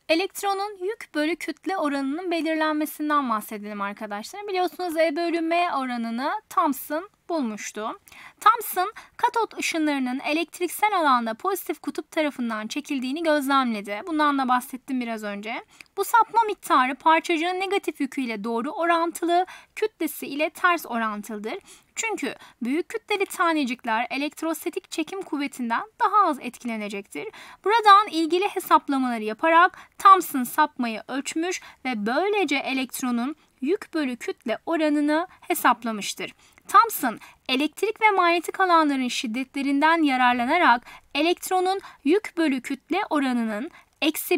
Elektronun yük bölü kütle oranının belirlenmesinden bahsedelim arkadaşlar. Biliyorsunuz E bölü M oranını Thomson bulmuştu. Thomson, katot ışınlarının elektriksel alanda pozitif kutup tarafından çekildiğini gözlemledi. Bundan da bahsettim biraz önce. Bu sapma miktarı parçacığın negatif yüküyle doğru orantılı, kütlesi ile ters orantılıdır. Çünkü büyük kütleli tanecikler elektrostatik çekim kuvvetinden daha az etkilenecektir. Buradan ilgili hesaplamaları yaparak Thomson sapmayı ölçmüş ve böylece elektronun yük bölü kütle oranını hesaplamıştır. Thomson, elektrik ve manyetik alanların şiddetlerinden yararlanarak elektronun yük bölü kütle oranının eksi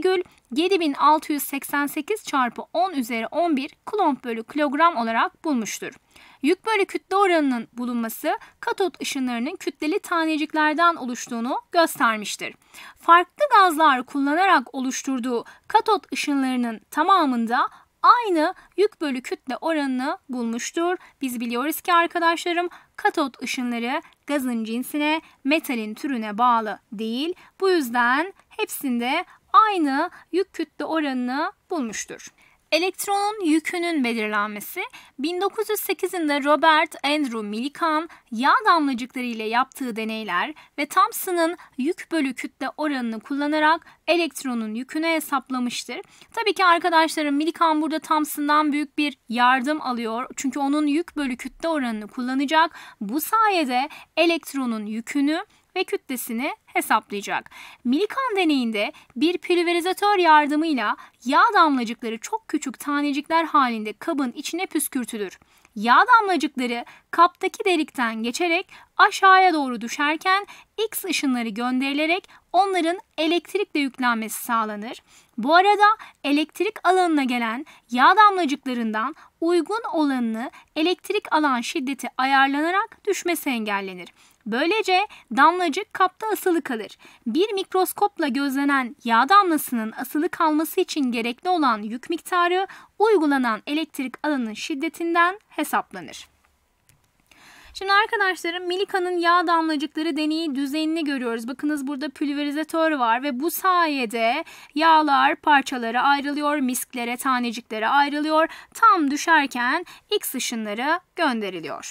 1,7688 çarpı 10 üzeri 11 kulomb bölü kilogram olarak bulmuştur. Yük bölü kütle oranının bulunması katot ışınlarının kütleli taneciklerden oluştuğunu göstermiştir. Farklı gazlar kullanarak oluşturduğu katot ışınlarının tamamında aynı yük bölü kütle oranını bulmuştur. Biz biliyoruz ki arkadaşlarım, katot ışınları gazın cinsine, metalin türüne bağlı değil. Bu yüzden hepsinde aynı yük kütle oranını bulmuştur. Elektronun yükünün belirlenmesi 1908'inde Robert Andrew Millikan yağ damlacıkları ile yaptığı deneyler ve Thomson'ın yük bölü kütle oranını kullanarak elektronun yükünü hesaplamıştır. Tabii ki arkadaşlarım, Millikan burada Thomson'dan büyük bir yardım alıyor. Çünkü onun yük bölü kütle oranını kullanacak. Bu sayede elektronun yükünü ve kütlesini hesaplayacak. Millikan deneyinde bir pülverizatör yardımıyla yağ damlacıkları çok küçük tanecikler halinde kabın içine püskürtülür. Yağ damlacıkları kaptaki delikten geçerek aşağıya doğru düşerken X ışınları gönderilerek onların elektrikle yüklenmesi sağlanır. Bu arada elektrik alanına gelen yağ damlacıklarından uygun olanını elektrik alan şiddeti ayarlanarak düşmesi engellenir. Böylece damlacık kapta asılı kalır. Bir mikroskopla gözlenen yağ damlasının asılı kalması için gerekli olan yük miktarı uygulanan elektrik alanının şiddetinden hesaplanır. Şimdi arkadaşlarım, Millikan'ın yağ damlacıkları deneyi düzenini görüyoruz. Bakınız, burada pülverizatör var ve bu sayede yağlar parçalara ayrılıyor, misklere, taneciklere ayrılıyor. Tam düşerken X ışınları gönderiliyor.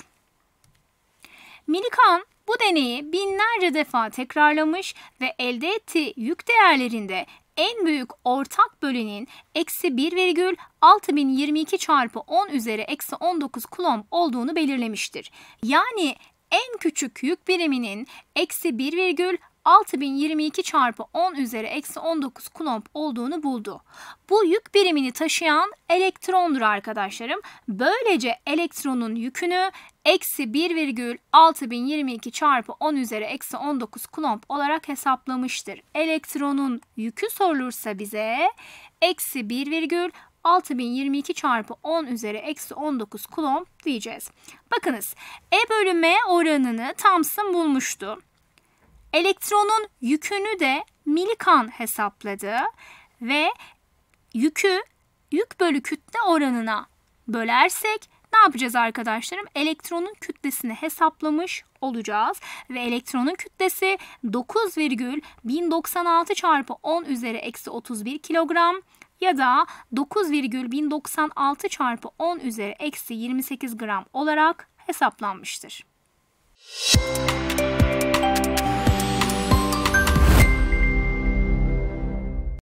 Millikan bu deneyi binlerce defa tekrarlamış ve elde ettiği yük değerlerinde en büyük ortak bölenin eksi 1,6022 çarpı 10 üzeri eksi 19 kulomb olduğunu belirlemiştir. Yani en küçük yük biriminin eksi 1,6022 çarpı 10 üzeri eksi 19 kulomb olduğunu buldu. Bu yük birimini taşıyan elektrondur arkadaşlarım. Böylece elektronun yükünü eksi 1,6022 çarpı 10 üzeri eksi 19 kulomb olarak hesaplamıştır. Elektronun yükü sorulursa bize eksi 1,6022 çarpı 10 üzeri eksi 19 kulomb diyeceğiz. Bakınız, E bölü M oranını Thomson bulmuştu. Elektronun yükünü de Millikan hesapladı ve yükü yük bölü kütle oranına bölersek ne yapacağız arkadaşlarım? Elektronun kütlesini hesaplamış olacağız ve elektronun kütlesi 9,1096 çarpı 10 üzeri eksi 31 kilogram ya da 9,1096 çarpı 10 üzeri eksi 28 gram olarak hesaplanmıştır.